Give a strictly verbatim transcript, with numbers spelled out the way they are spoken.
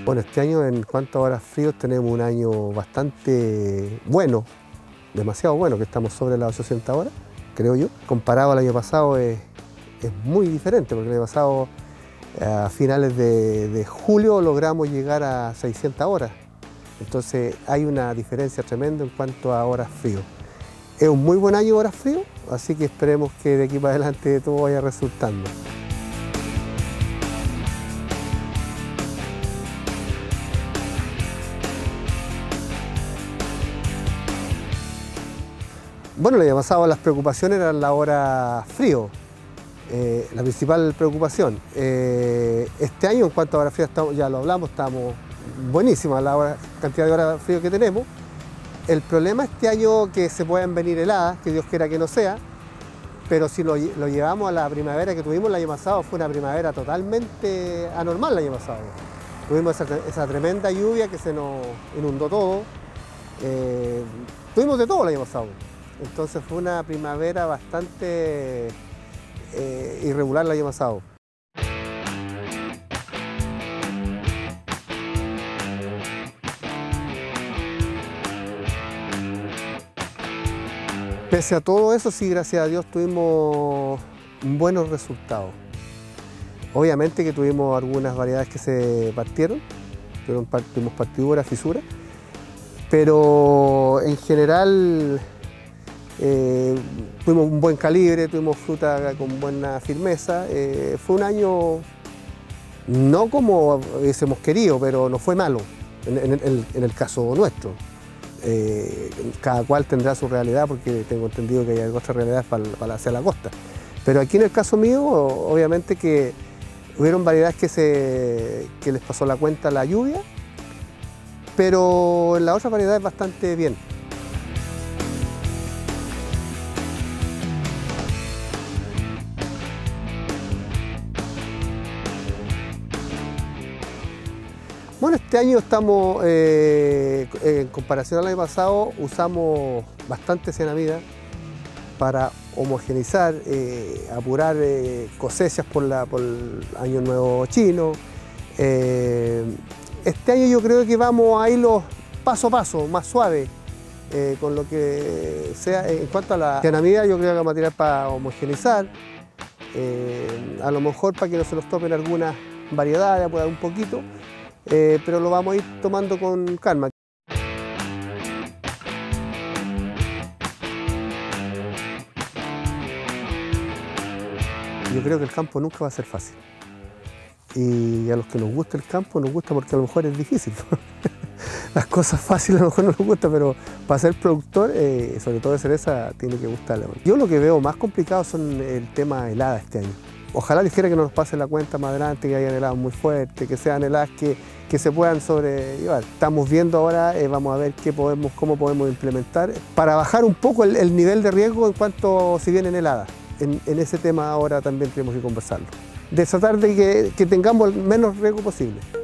Bueno, este año en cuanto a horas fríos tenemos un año bastante bueno, demasiado bueno, que estamos sobre las ochocientas horas, creo yo. Comparado al año pasado es, es muy diferente, porque el año pasado a finales de, de julio logramos llegar a seiscientas horas. Entonces hay una diferencia tremenda en cuanto a horas frío. Es un muy buen año horas frío, así que esperemos que de aquí para adelante todo vaya resultando. Bueno, el año pasado las preocupaciones eran la hora frío, eh, la principal preocupación. Eh, este año en cuanto a hora frío, estamos, ya lo hablamos, estamos buenísimas la hora, cantidad de horas frío que tenemos. El problema este año que se pueden venir heladas, que Dios quiera que no sea, pero si lo, lo llevamos a la primavera que tuvimos el año pasado, fue una primavera totalmente anormal el año pasado. Tuvimos esa, esa tremenda lluvia que se nos inundó todo, eh, tuvimos de todo el año pasado. Entonces fue una primavera bastante eh, irregular el año pasado. Pese a todo eso, sí, gracias a Dios tuvimos buenos resultados. Obviamente que tuvimos algunas variedades que se partieron, tuvimos partiduras, fisuras, pero en general Eh, tuvimos un buen calibre, tuvimos fruta con buena firmeza. Eh, fue un año no como hubiésemos querido, pero no fue malo en, en, en, en el caso nuestro. Eh, cada cual tendrá su realidad, porque tengo entendido que hay otras realidades para, para hacia la costa. Pero aquí en el caso mío, obviamente que hubieron variedades que, se, que les pasó la cuenta la lluvia, pero en la otra variedad es bastante bien. Bueno, este año estamos, eh, en comparación al año pasado, usamos bastante cianamida para homogeneizar, eh, apurar eh, cosechas por, la, por el Año Nuevo Chino. Eh, este año yo creo que vamos a irlo paso a paso, más suave, eh, con lo que sea. En cuanto a la cianamida, yo creo que vamos a tirar para homogeneizar, eh, a lo mejor para que no se nos topen algunas variedades, apurar un poquito. Eh, pero lo vamos a ir tomando con calma. Yo creo que el campo nunca va a ser fácil. Y a los que nos gusta el campo, nos gusta porque a lo mejor es difícil. Las cosas fáciles a lo mejor no nos gustan, pero para ser productor, eh, sobre todo de cereza, tiene que gustarle. Yo lo que veo más complicado son el tema helada este año. Ojalá dijera que no nos pase la cuenta más adelante, que hayan heladas muy fuertes, que sean heladas que, que se puedan sobrellevar. Estamos viendo ahora, eh, vamos a ver qué podemos, cómo podemos implementar para bajar un poco el, el nivel de riesgo en cuanto si vienen heladas. En, en ese tema ahora también tenemos que conversarlo. De tratar de que, que tengamos el menos riesgo posible.